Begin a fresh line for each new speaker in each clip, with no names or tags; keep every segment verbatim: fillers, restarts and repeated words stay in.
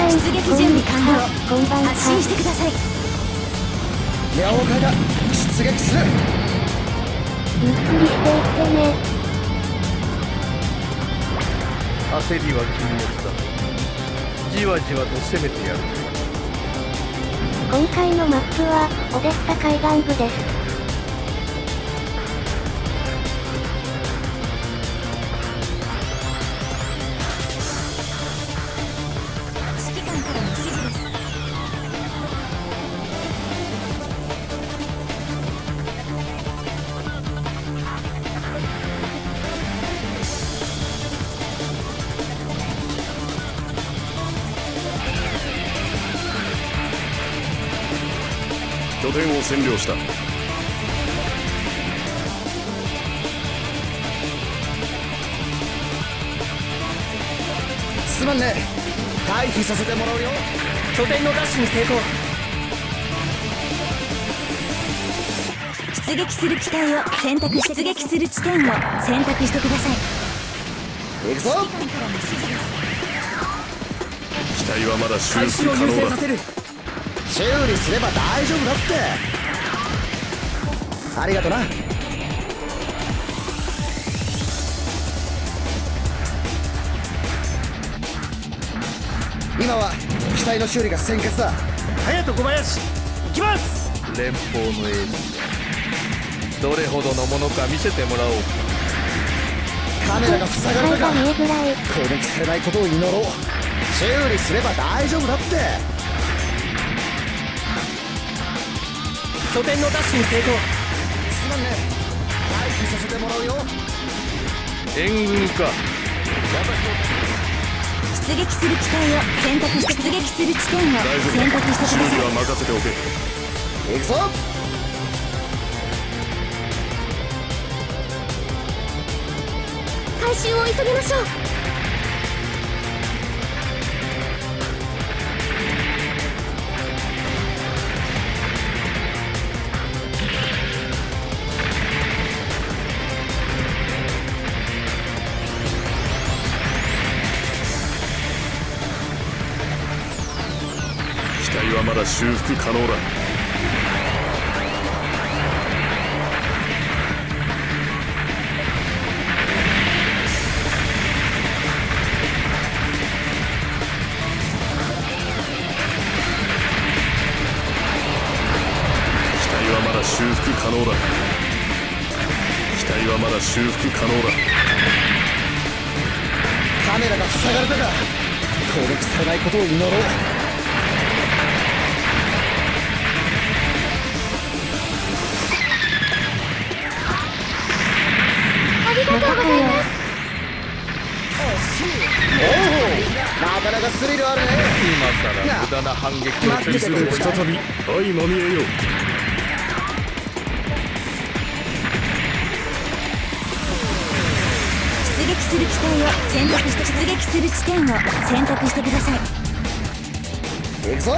出撃準備完了。発進してください。
了解だ。出撃する。
ゆっくりしていってね。
焦りは禁物だ。じわじわと攻めてやる。
今回のマップはオデッサ海岸部です。
拠点を占領した。
すまんね。退避させてもらうよ。
拠点のダッシュに成功。
出撃する機体を選択して出撃する地点を選択してください。
行くぞ。
機体はまだ修
回収を
復可能だ。
優先させる。
修理すれば大丈夫だって。ありがとな。今は機体の修理が先決だ。
隼人小林、行きます。
連邦のエースどれほどのものか見せてもらおうか。
カメラが塞がれたか。
見えづらい。
攻撃されないことを祈ろう。修理すれば大丈夫だって。
拠点のダッシュに成功。
すまんね。退避させてもらうよ。
援軍か。
出撃する機体を選択して出撃する地点を
大丈夫
選択してください。
修理は任せておけ。
行くぞ。
回収を急ぎましょう。
機体はまだ修復可能だ。機体はまだ修復可能だ。機体はまだ修復可能だ。
カメラが塞がれたか。攻撃されないことを祈ろう。
ありがとうございます。
おお、なかなかスリルあるね。
今さら無駄な反撃を
待っててくれ。
再び相まみえよう。
出撃する機体を選択して出撃する地点を選択してください。
行くぞ。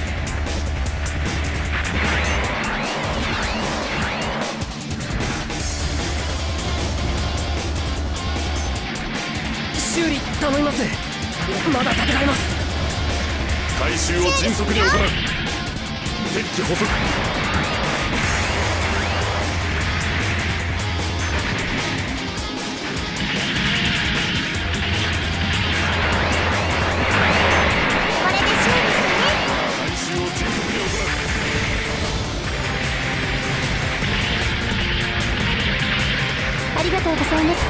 修理頼みます。まだ戦えます。
回収を迅速に行う。敵機捕捉。
ありがとうございます。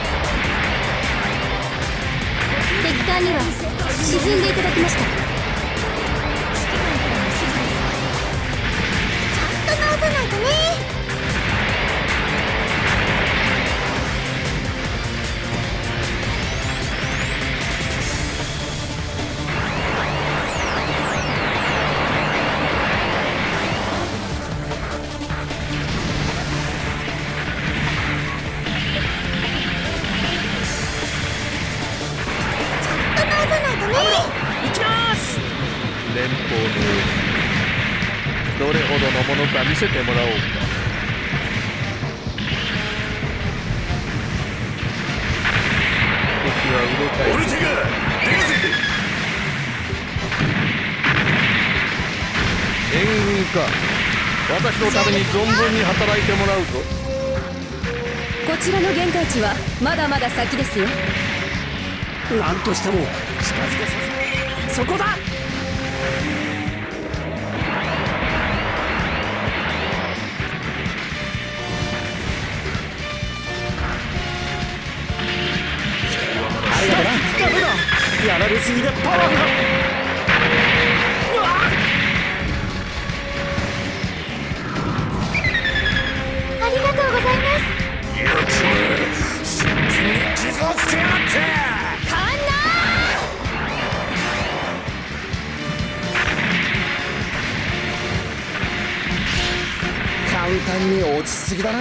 敵艦には沈んでいただきました。ちゃんと直さないとね。
連邦のエースどれほどのものか見せてもらおうか。敵はうろたえ
オルテガ出るぜ。
援軍か。私のために存分に働いてもらうぞ。
こちらの限界値はまだまだ先ですよ。
何としても近づけさせ。そこだ。ダメだ。やられすぎでパワーが。
ありがとうございます。
よく新人に傷をつけやがって。
カンナ
簡単に落ちすぎだな。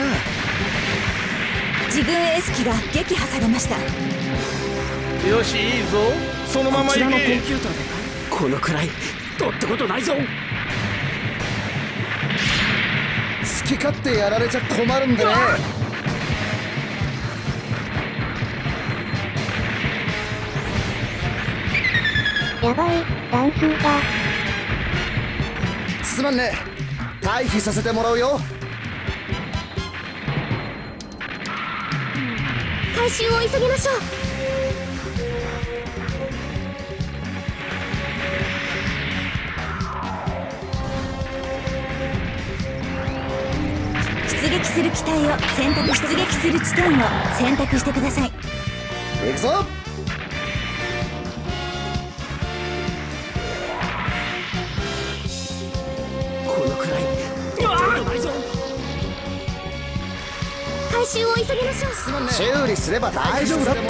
自軍エース機が撃破されました。
よし、いいぞ。そのまま
こちらのコン
行け。
ピューターでこのくらい取ったことないぞ。
好き勝手やられちゃ困るんでね。
やばい、乱数だ。
すまんね。退避させてもらうよ。
回収を急ぎましょう。
出撃する機体を選択。出撃する地点を選択してください。
行くぞ。
このくらい取ったことないぞ。
回収を急ぎましょう。
すまんね。修理すれば大丈夫だって。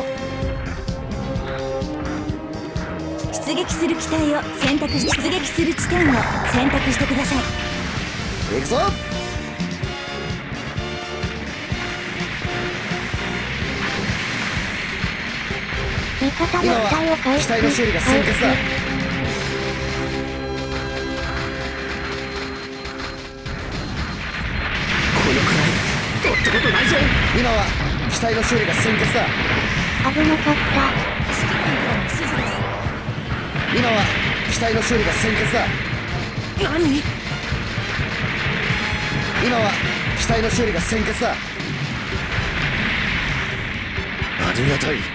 出撃する機体を選択し、出撃する地点を選択してください。
行くぞ。
味方の
今
機体を
は
回復。
機体の修理が先決だ。
このくらい取ったことないぞ。
今は機体の修理が先決だ。
危なかった。
指揮官からの指示です。
今は機体の修理が先決だ。
何。
今は機体の修理が先決だ。
ありがたい。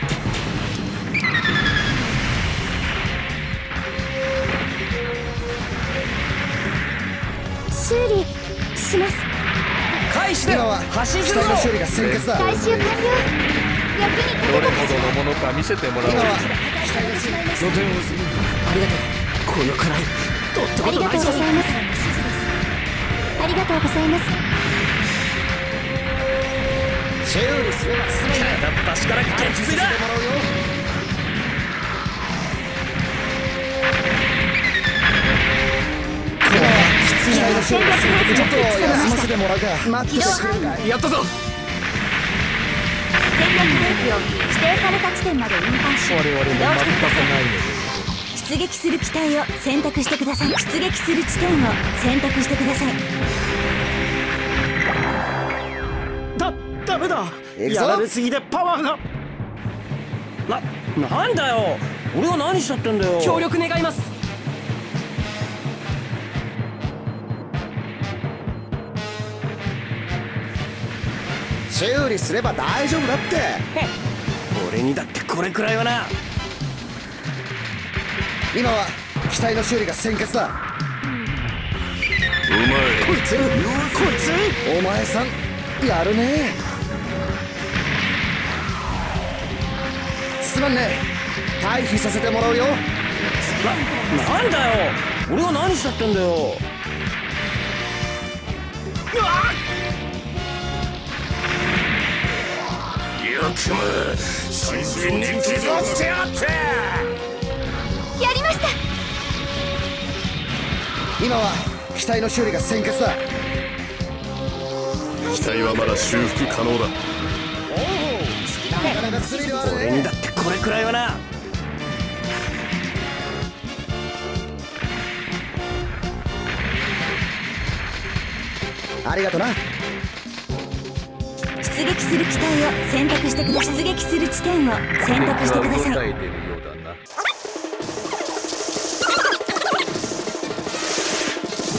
修理します。
返して
今は
発進するぞ。
機体の修理が先決だ。
回収完了。役に立てたかし
どれほどのものか見せてもらおう。
今は
拠点をする。ありがとう。このくらい取った
ありがとう
ことないぞ。
ございます。ありがとうございます。
修理すればすまんね。
片っ端から撃墜だ。
させてもらうよ。今は機体の修理が先決。ちょっと休ませてもらうか。待っててくれるかい。
やったぞ。
戦略兵器を指定された地点まで運搬し、
我々も任せないので。
出撃する機体を選択してください。出撃する地点を選択してください。
だ、ダメだ。
行くぞ
やられすぎでパワーが。な、なんだよ。俺が何しちゃってんだよ。協力願います。
修理すれば大丈夫だって。
俺にだってこれくらいはな。
今は機体の修理が先決だ。
うまい。
こいつこいつお前さんやるね。すまんね。退避させてもらうよ。
な、なんだよ。俺が何しちゃってんだよ。
よくも新人に傷をつけやがって。
やりました。
今は機体の修理が先決だ。
機体はまだ修復可能だ。
なかなかスリルあるね。
俺にだってこれくらいはな。
ありがとな。
出撃する機体を選択してください。出撃する地点を選択してください。
答えてるようだな。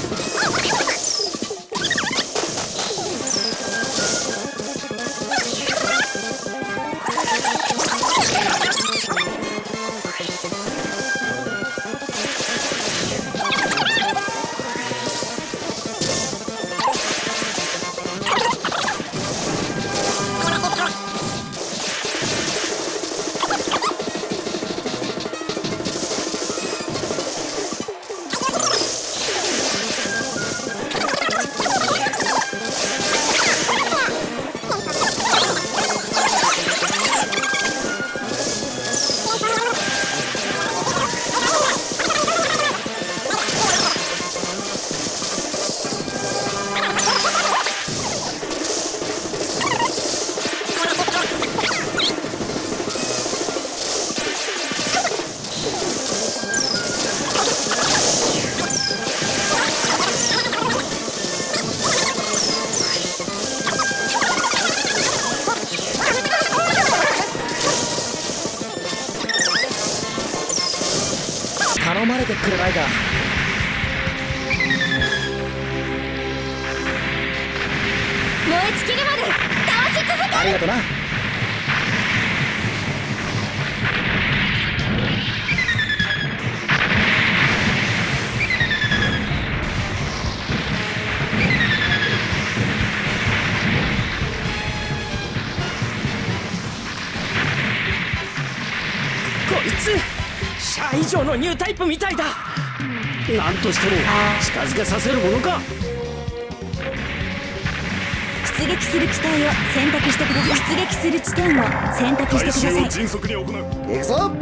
頼まれてくれないか。
燃え尽きるまで倒し続ける。
ありがとな。
こいつシャア以上のニュータイプみたいだ。なんとしても近づけさせるものか。
出撃する機体を選択してください。出撃する地点を選択してください。
回収を迅速に行う。
行くぞ。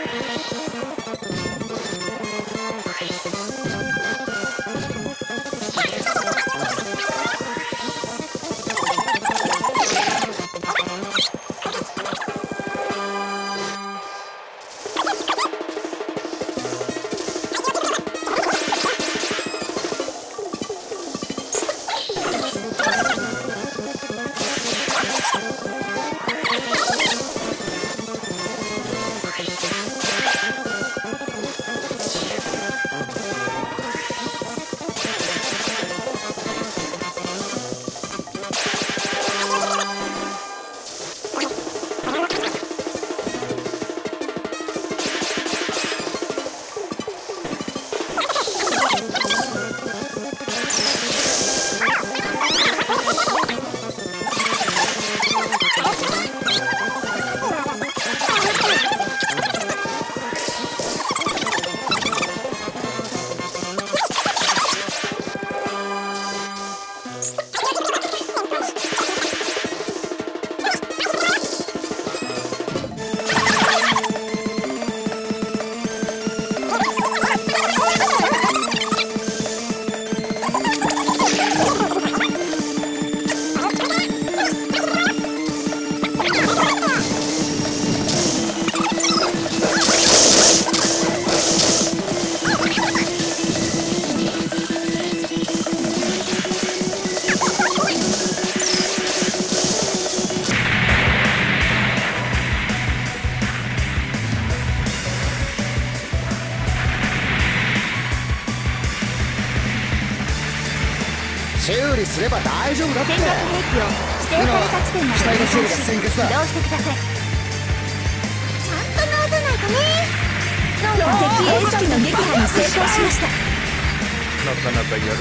修理すれば大丈夫だって。
戦略兵器を指定された地点まで
機体の修理が先決だ。
移動してください。
ちゃんと直さないとね。
敵エース機の撃破に成功しました。
なかなかやる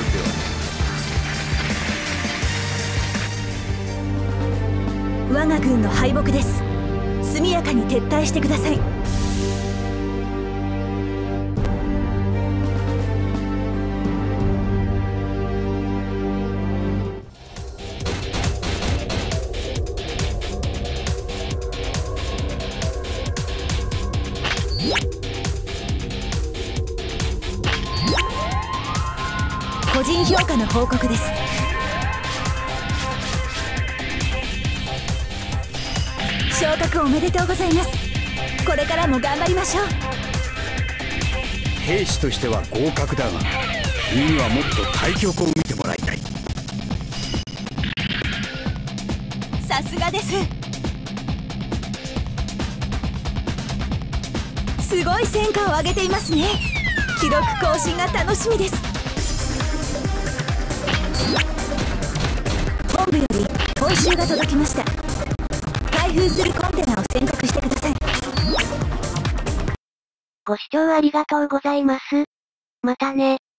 では。
我が軍の敗北です。速やかに撤退してください。個人評価の報告です。昇格おめでとうございます。これからも頑張りましょう。
兵士としては合格だが、君にはもっと対局を見てもらいたい。
さすがです。すごい戦果を上げていますね。記録更新が楽しみです。本部より報酬が届きました。開封するコンテナを選択してください。
ご視聴ありがとうございます。またね。